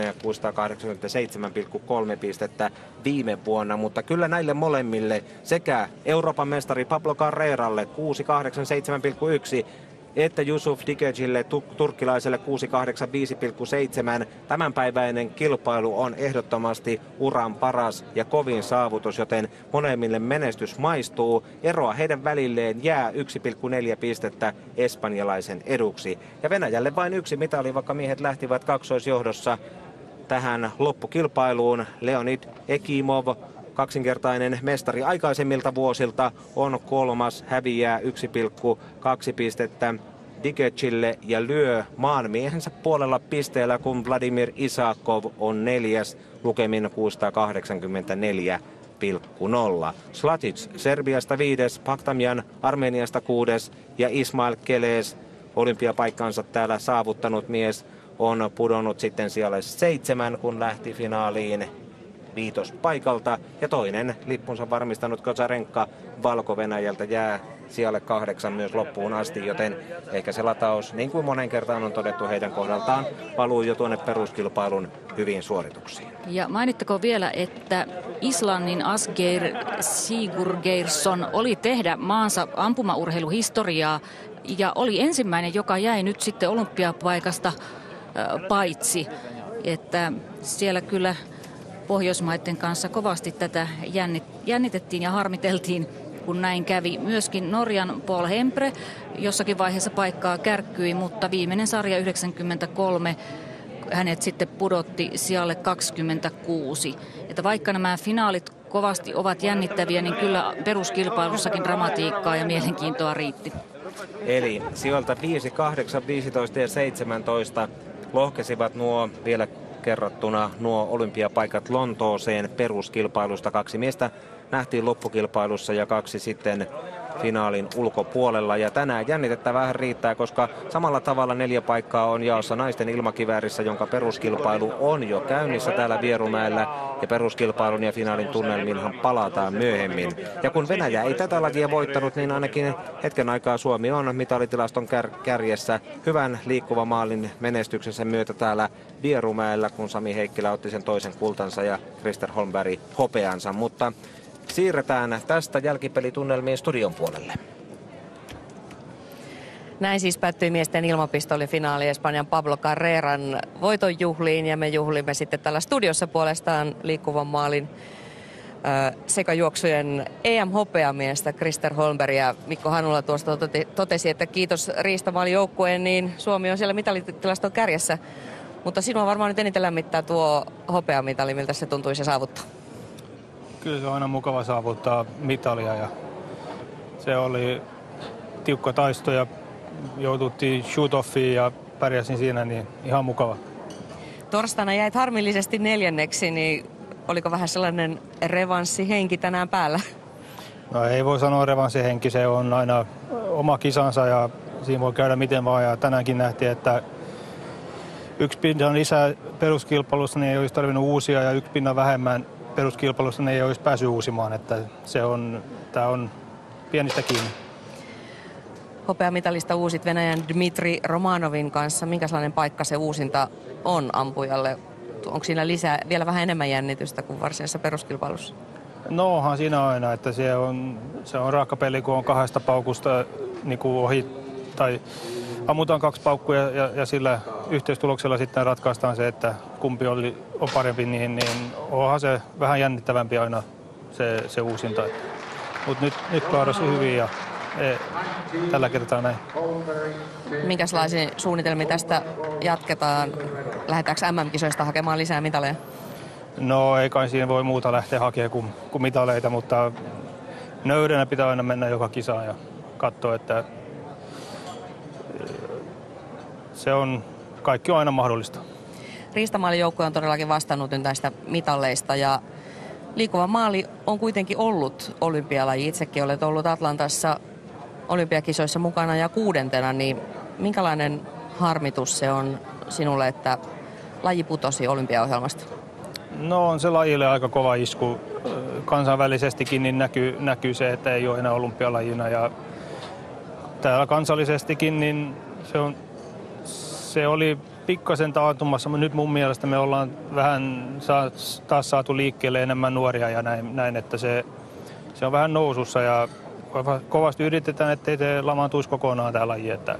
687,3 pistettä viime vuonna, mutta kyllä näille molemmille sekä Euroopan mestari Pablo Carreralle 687,1 että Yusuf Dikecille turkkilaiselle 685,7. Tämänpäiväinen kilpailu on ehdottomasti uran paras ja kovin saavutus, joten molemmille menestys maistuu. Eroa heidän välilleen jää 1,4 pistettä espanjalaisen eduksi. Ja Venäjälle vain 1 mitali, vaikka miehet lähtivät kaksoisjohdossa tähän loppukilpailuun. Leonid Ekimov, kaksinkertainen mestari aikaisemmilta vuosilta, on 3. häviää 1,2 pistettä Dikecille ja lyö maanmiehensä puolella pisteellä, kun Vladimir Isakov on 4. lukemin 684,0. Slatic Serbiasta 5. Paktamjan Armeniasta 6. ja Ismail Keles, olympiapaikkansa täällä saavuttanut mies, on pudonnut sitten sijalle 7, kun lähti finaaliin 5. paikalta. Ja toinen lippunsa varmistanut Kozarenka Valko-Venäjältä jää sijalle 8 myös loppuun asti, joten ehkä se lataus, niin kuin monen kertaan on todettu heidän kohdaltaan, valuu jo tuonne peruskilpailun hyviin suorituksiin. Ja mainittakoon vielä, että Islannin Asgeir Sigurgeirsson oli tehdä maansa ampumaurheiluhistoriaa ja oli ensimmäinen, joka jäi nyt sitten olympiapaikasta paitsi, että siellä kyllä Pohjoismaiden kanssa kovasti tätä jännitettiin ja harmiteltiin, kun näin kävi. Myöskin Norjan Paul Hempre jossakin vaiheessa paikkaa kärkkyi, mutta viimeinen sarja 93 hänet sitten pudotti sijalle 26. Että vaikka nämä finaalit kovasti ovat jännittäviä, niin kyllä peruskilpailussakin dramatiikkaa ja mielenkiintoa riitti. Eli sijoilta 5, 8, 15 ja 17 lohkesivat nuo vielä kerrottuna nuo olympiapaikat Lontooseen peruskilpailusta. 2 miestä nähtiin loppukilpailussa ja 2 sitten finaalin ulkopuolella. Ja tänään jännitettä vähän riittää, koska samalla tavalla 4 paikkaa on jaossa naisten ilmakiväärissä, jonka peruskilpailu on jo käynnissä täällä Vierumäellä. Ja peruskilpailun ja finaalin tunnelmiinhan palataan myöhemmin. Ja kun Venäjä ei tätä lajia voittanut, niin ainakin hetken aikaa Suomi on mitalitilaston kärjessä hyvän liikkuvan maalin menestyksensä myötä täällä Vierumäellä, kun Sami Heikkilä otti sen toisen kultansa ja Christer Holmberg hopeansa. Mutta siirretään tästä jälkipelitunnelmiin studion puolelle. Näin siis päättyi miesten ilmapistolifinaali Espanjan Pablo Carreran voiton juhliin ja me juhlimme sitten täällä studiossa puolestaan liikkuvan maalin sekajuoksujen EM-hopeamiestä Christer Holmberg ja Mikko Hanula tuosta totesi, että kiitos riistamaajoukkueen, niin Suomi on siellä mitalitilaston kärjessä. Mutta sinua varmaan nyt eniten lämmittää tuo hopeamitali, miltä se tuntuisi saavuttaa? Kyllä se on aina mukava saavuttaa mitalia ja se oli tiukka taisto ja joututtiin shoot-offiin ja pärjäsin siinä, niin ihan mukava. Torstaina jäit harmillisesti 4, niin oliko vähän sellainen revanssihenki tänään päällä? No ei voi sanoa revanssihenki, se on aina oma kisansa ja siinä voi käydä miten vaan ja tänäänkin nähtiin, että 1 pinnan lisää peruskilpailussa niin ei olisi tarvinnut uusia ja 1 pinnan vähemmän peruskilpailussa niin ei olisi päässyt uusimaan, että tämä on pienistä kiinni. Hopeamitalista uusit Venäjän Dmitri Romanovin kanssa. Minkälainen paikka se uusinta on ampujalle? Onko siinä vielä vähän enemmän jännitystä kuin varsinaisessa peruskilpailussa? No onhan siinä aina, että se on raaka peli, kun on 2 paukusta niin kuin ohi tai ammutaan 2 paukkuja ja sillä yhteistuloksella sitten ratkaistaan se, että kumpi on parempi, niin onhan se vähän jännittävämpi aina se uusinta. Mutta nyt klaarasi hyvin ja tällä kertaa näin. Minkälaisia suunnitelmia tästä jatketaan? Lähdetäänkö MM-kisoista hakemaan lisää mitaleja? No ei kai siinä voi muuta lähteä hakemaan kuin mitaleita, mutta nöyränä pitää aina mennä joka kisaan ja katsoa, että kaikki on aina mahdollista. Riistamaalijoukkue on todellakin vastannut nyt näistä mitalleista ja liikkuva maali on kuitenkin ollut olympialaji. Itsekin olet ollut Atlantassa olympiakisoissa mukana ja 6. niin minkälainen harmitus se on sinulle, että laji putosi olympiaohjelmasta? No on se lajille aika kova isku. Kansainvälisestikin niin näkyy se, että ei ole enää olympialajina ja täällä kansallisestikin niin se oli pikkasen taantumassa, mutta nyt mun mielestä me ollaan vähän taas saatu liikkeelle enemmän nuoria ja näin että se on vähän nousussa ja kovasti yritetään, ettei se lamaantuisi kokonaan tämä laji, että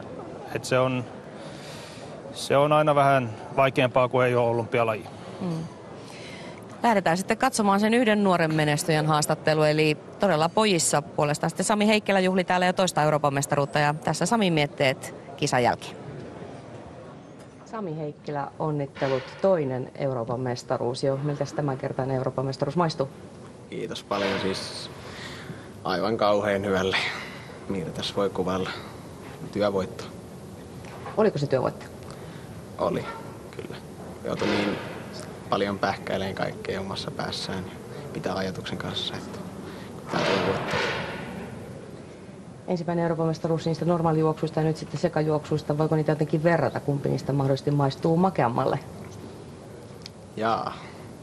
se on aina vähän vaikeampaa kuin ei ole olympialaji. Lähdetään sitten katsomaan sen yhden nuoren menestyjän haastattelu, eli todella pojissa puolestaan sitten Sami Heikkilä juhli täällä jo toista Euroopan mestaruutta ja tässä Sami mietteet kisan jälkeen. Sami Heikkilä, onnittelut, toinen Euroopan mestaruus jo. Miltä tämänkertainen Euroopan mestaruus maistuu? Kiitos paljon, siis aivan kauhean hyvälle. Mitä tässä voi kuvailla? Työvoitto. Oliko se työvoitto? Oli, kyllä. Joutui niin paljon pähkäilemään kaikkea omassa päässään ja pitää ajatuksen kanssa, että tämä työvoitto. Ensimmäinen Euroopan mestaruus niistä normaalijuoksuista ja nyt sitten sekajuoksuista. Voiko niitä jotenkin verrata, kumpi niistä mahdollisesti maistuu makeammalle? Jaa.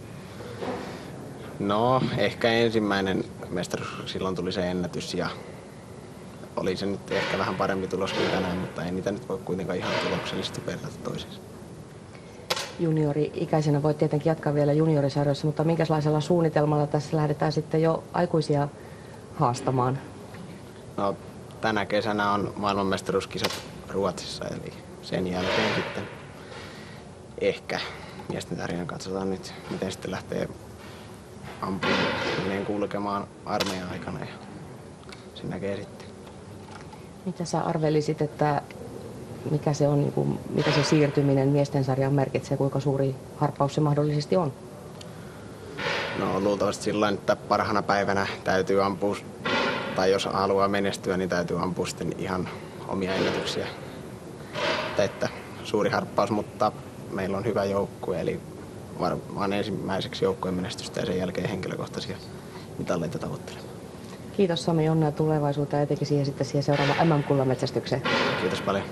No, ehkä ensimmäinen mestaruus, silloin tuli se ennätys ja oli se nyt ehkä vähän parempi tulos kuin tänään, mutta ei niitä nyt voi kuitenkaan ihan tuloksellisesti verrata toisiinsa. Juniori-ikäisenä voit tietenkin jatkaa vielä juniorisarjoissa, mutta minkälaisella suunnitelmalla tässä lähdetään sitten jo aikuisia haastamaan? No, tänä kesänä on maailmanmestaruuskisat Ruotsissa, eli sen jälkeen sitten ehkä miesten sarjan katsotaan nyt, miten sitten lähtee ampuminen kulkemaan armeijan aikana ja sen näkee sitten. Mitä sä arvelisit, että mikä se on, mitä se siirtyminen miesten sarjaan merkitsee, kuinka suuri harppaus se mahdollisesti on? No luultavasti sillain, että parhaana päivänä täytyy ampua, tai jos haluaa menestyä, niin täytyy ampua sitten ihan omia ennätyksiä. Että suuri harppaus, mutta meillä on hyvä joukkue, eli varmaan ensimmäiseksi joukkueen menestystä ja sen jälkeen henkilökohtaisia mitalleita tavoittelemaan. Kiitos Sami, onnea tulevaisuuteen ja etenkin siihen seuraavaan MM-kullanmetsästykseen. Kiitos paljon.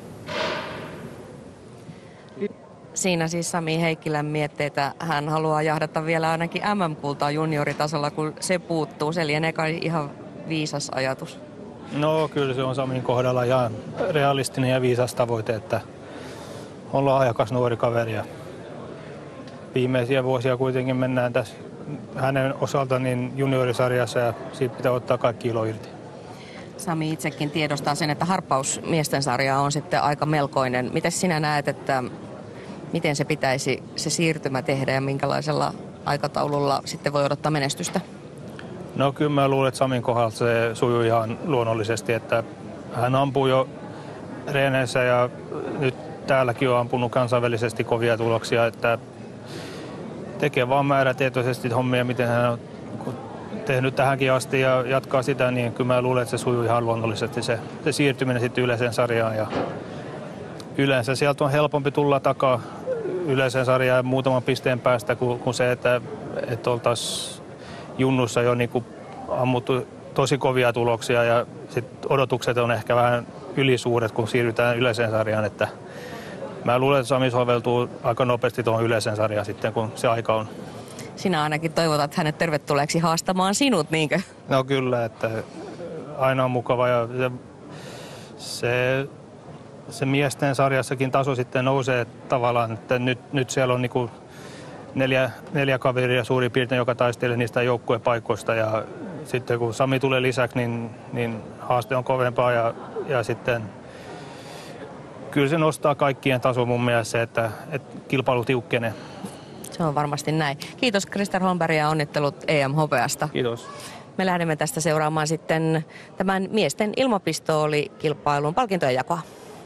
Siinä siis Sami Heikkilän mietteitä. Hän haluaa jahdata vielä ainakin MM-kultaa junioritasolla, kun se puuttuu. Se lienee kai ihan viisas ajatus. No kyllä se on Samin kohdalla ihan realistinen ja viisas tavoite, että ollaan ajakas nuori kaveri. Ja viimeisiä vuosia kuitenkin mennään tässä hänen osalta niin juniorisarjassa ja siitä pitää ottaa kaikki ilo irti. Sami itsekin tiedostaa sen, että harppaus miesten sarja on sitten aika melkoinen. Miten sinä näet, että miten se pitäisi se siirtymä tehdä ja minkälaisella aikataululla sitten voi odottaa menestystä? No kyllä mä luulen, että Samin kohdalla se sujuu ihan luonnollisesti, että hän ampuu jo reeneissä ja nyt täälläkin on ampunut kansainvälisesti kovia tuloksia, että tekee vaan määrätietoisesti hommia, miten hän on tehnyt tähänkin asti ja jatkaa sitä, niin kyllä mä luulen, että se sujuu ihan luonnollisesti se siirtyminen sitten yleiseen sarjaan. Ja yleensä sieltä on helpompi tulla takaa yleiseen sarjaan muutaman pisteen päästä kuin se, että oltaisiin junnussa jo niin kuin ammuttu tosi kovia tuloksia ja sit odotukset on ehkä vähän ylisuuret, kun siirrytään yleiseen sarjaan. Että mä luulen, että Sami soveltuu aika nopeasti tuohon yleiseen sarjaan sitten, kun se aika on. Sinä ainakin toivotat hänet tervetulleeksi haastamaan sinut, niinkö? No kyllä, että aina on mukava ja se miesten sarjassakin taso sitten nousee tavallaan, että nyt siellä on niinku neljä kaveria suurin piirtein, joka taistelee niistä joukkuepaikoista ja sitten kun Sami tulee lisäksi, niin haaste on kovempaa ja sitten kyllä se nostaa kaikkien taso mun mielestä se, että kilpailu tiukkenee. Se on varmasti näin. Kiitos Krister Holmberg ja onnittelut EM-hopeasta. Kiitos. me lähdemme tästä seuraamaan sitten tämän miesten ilmapistoolikilpailun palkintojen jakoa.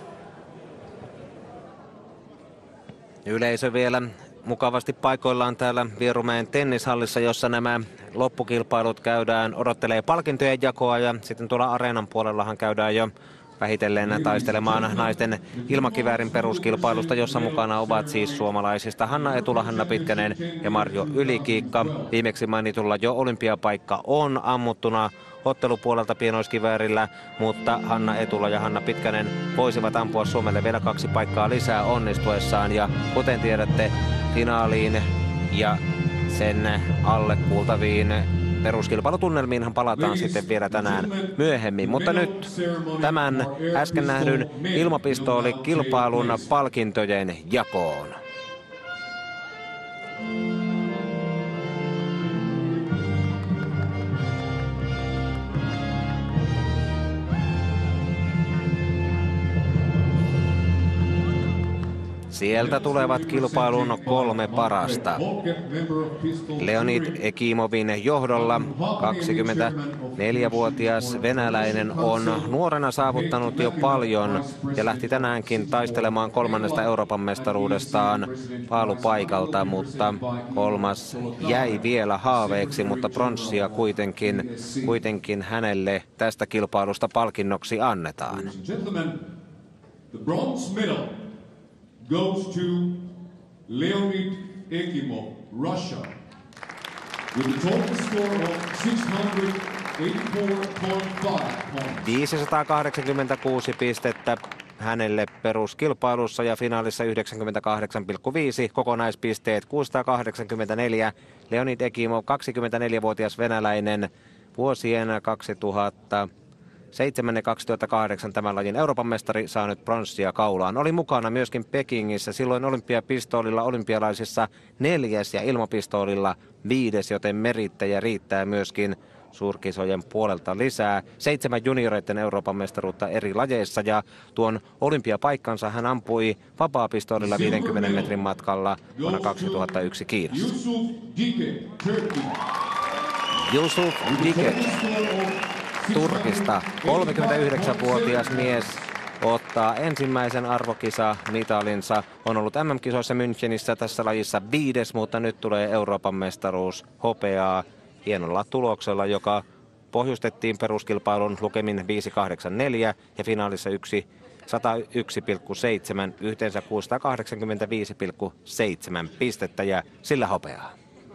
Yleisö vielä mukavasti paikoillaan täällä Vierumäen tennishallissa, jossa nämä loppukilpailut käydään, odottelee palkintojen jakoa ja sitten tuolla areenan puolellahan käydään jo vähitellen taistelemaan naisten ilmakiväärin peruskilpailusta, jossa mukana ovat siis suomalaisista Hanna Etula, Hanna Pitkänen ja Marjo Ylikiikka. Viimeksi mainitulla jo olympiapaikka on ammuttuna ottelupuolelta pienoiskiväärillä, mutta Hanna Etula ja Hanna Pitkänen voisivat ampua Suomelle vielä 2 paikkaa lisää onnistuessaan. Ja kuten tiedätte, finaaliin ja sen alle kuultaviin peruskilpailutunnelmiinhan palataan sitten vielä tänään myöhemmin. Mutta nyt tämän äsken nähdyn ilmapistoolikilpailun palkintojen jakoon. Sieltä tulevat kilpailun 3 parasta. Leonid Ekimovin johdolla 24-vuotias venäläinen on nuorena saavuttanut jo paljon ja lähti tänäänkin taistelemaan 3. Euroopan mestaruudestaan paalupaikalta, mutta 3. jäi vielä haaveeksi, mutta pronssia kuitenkin hänelle tästä kilpailusta palkinnoksi annetaan. Goes to Leonid Ekimov, Russia, with a total score of 684.5 points. 586 pistettä hänelle peruskilpailussa ja finaalissa 98,5, kokonaispisteet 684. Leonid Ekimov, 24-vuotias venäläinen, vuosien 2007 ja 2008 tämän lajin Euroopan mestari, saa nyt pronssia kaulaan. Oli mukana myöskin Pekingissä, silloin olympiapistoolilla olympialaisissa 4. ja ilmapistoolilla 5, joten merittäjä riittää myöskin suurkisojen puolelta lisää. 7 junioreiden Euroopan mestaruutta eri lajeissa ja tuon olympiapaikkansa hän ampui vapaapistoolilla 50 metrin matkalla vuonna 2001 Kiinassa. Yusuf Diket Turkista, 39-vuotias mies, ottaa ensimmäisen arvokisa-mitalinsa. On ollut MM-kisoissa Münchenissä tässä lajissa 5, mutta nyt tulee Euroopan mestaruus hopeaa hienolla tuloksella, joka pohjustettiin peruskilpailun lukemin 5.84 ja finaalissa 101,7, yhteensä 685,7 pistettä ja sillä hopeaa.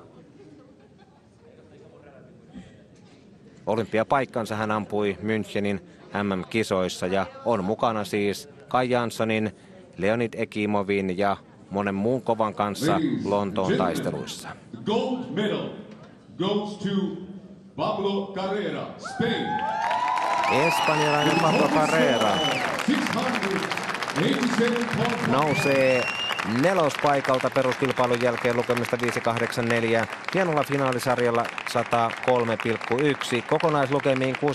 Olympiapaikkansa hän ampui Münchenin MM-kisoissa ja on mukana siis Kai Janssonin, Leonid Ekimovin ja monen muun kovan kanssa Lontoon taisteluissa. Gold medal goes to Pablo Carrera, Spain. Espanjalainen Pablo Carrera nousee 4. paikalta peruskilpailun jälkeen lukemista 5.84. Hienolla finaalisarjalla 103,1. Kokonaislukemiin 687,1.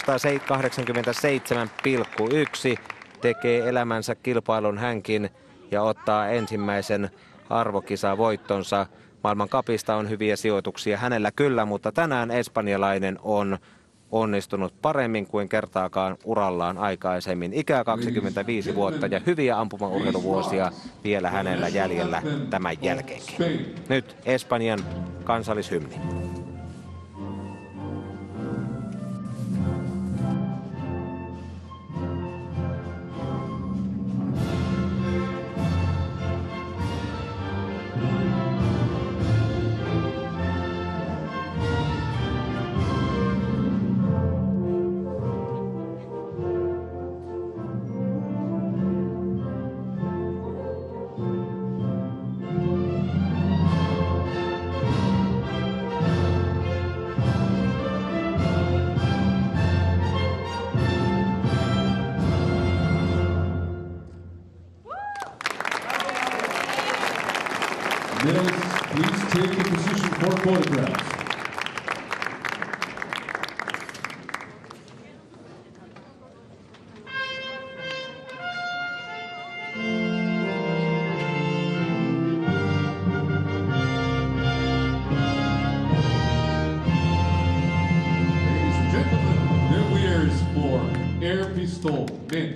Tekee elämänsä kilpailun hänkin ja ottaa ensimmäisen arvokisavoittonsa. Maailmancupista on hyviä sijoituksia hänellä kyllä, mutta tänään espanjalainen on onnistunut paremmin kuin kertaakaan urallaan aikaisemmin. Ikää 25 vuotta ja hyviä ampumaurheiluvuosia vielä hänellä jäljellä tämän jälkeenkin. Nyt Espanjan kansallishymni. Medalists, please take a position for photographs. Ladies Air Pistol Men.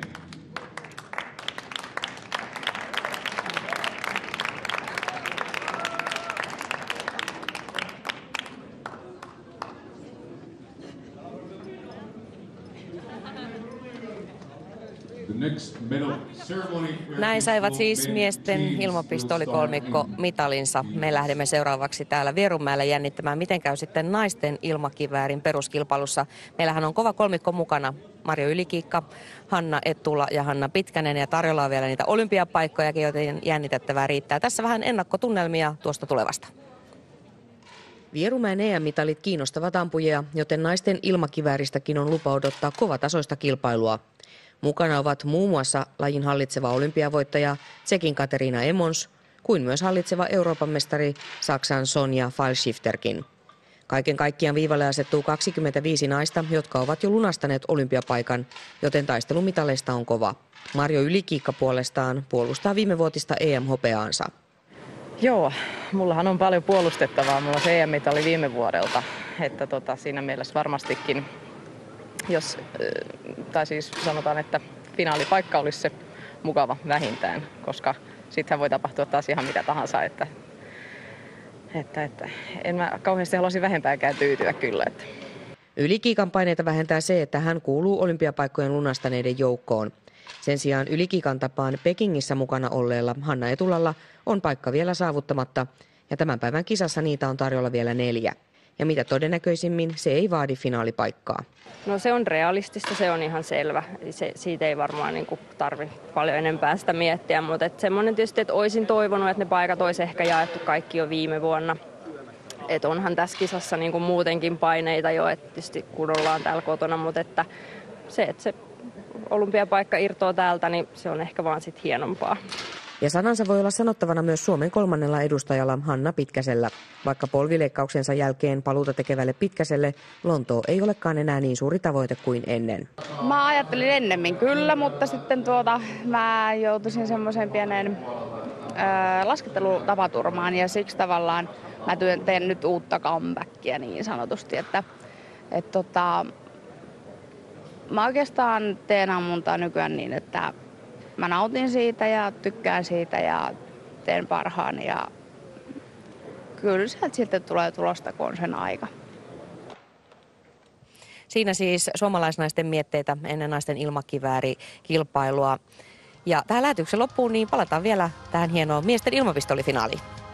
Näin saivat siis miesten ilmapistoolikolmikko mitalinsa. Me lähdemme seuraavaksi täällä Vierumäellä jännittämään, miten käy sitten naisten ilmakiväärin peruskilpailussa. Meillähän on kova kolmikko mukana. Marjo Ylikiikka, Hanna Ettula ja Hanna Pitkänen, ja tarjolla on vielä niitä olympiapaikkojakin, joten jännitettävää riittää. Tässä vähän ennakkotunnelmia tuosta tulevasta. Vierumäen EM-mitalit kiinnostavat ampujia, joten naisten ilmakivääristäkin on lupa odottaa kovatasoista kilpailua. Mukana ovat muun muassa lajin hallitseva olympiavoittaja Tsekin Katerina Emons, kuin myös hallitseva Euroopan mestari Saksan Sonja Fallschifterkin. Kaiken kaikkiaan viivalle asettuu 25 naista, jotka ovat jo lunastaneet olympiapaikan, joten taistelu mitaleista on kova. Marjo Ylikiikka puolestaan puolustaa viimevuotista EM-hopeaansa. Joo, mullahan on paljon puolustettavaa. Mulla on se EM-mitali viime vuodelta, että siinä mielessä varmastikin, tai siis sanotaan, että finaalipaikka olisi se mukava vähintään, koska sittenhän voi tapahtua taas ihan mitä tahansa, että en mä kauheasti haluaisi vähempääkään tyytyä kyllä. Että. Ylikiikan paineita vähentää se, että hän kuuluu olympiapaikkojen lunastaneiden joukkoon. Sen sijaan Ylikiikan tapaan Pekingissä mukana olleella Hanna Etulalla on paikka vielä saavuttamatta, ja tämän päivän kisassa niitä on tarjolla vielä 4. Ja mitä todennäköisimmin se ei vaadi finaalipaikkaa. No se on realistista, se on ihan selvä. Siitä ei varmaan tarvitse paljon enempää sitä miettiä, mutta semmoinen tietysti, että olisin toivonut, että ne paikat olisi ehkä jaettu kaikki jo viime vuonna. Että onhan tässä kisassa muutenkin paineita jo, että tietysti kun ollaan täällä kotona, mutta että se olympiapaikka irtoaa täältä, niin se on ehkä vaan sit hienompaa. Ja sanansa voi olla sanottavana myös Suomen 3. edustajalla Hanna Pitkäsellä. Vaikka polvileikkauksensa jälkeen paluuta tekevälle Pitkäselle Lontoo ei olekaan enää niin suuri tavoite kuin ennen. Mä ajattelin ennemmin kyllä, mutta sitten mä joutuisin semmoiseen pieneen laskettelutapaturmaan ja siksi tavallaan mä teen nyt uutta comebackia niin sanotusti, että mä oikeastaan teen ammuntaa nykyään niin, että mä nautin siitä ja tykkään siitä ja teen parhaani ja kyllä sieltä sitten tulee tulosta, kun on sen aika. Siinä siis suomalaisnaisten mietteitä ennen naisten ilmakiväärikilpailua. Ja tähän lähetyksen loppuun niin palataan vielä tähän hienoon miesten ilmapistolifinaaliin.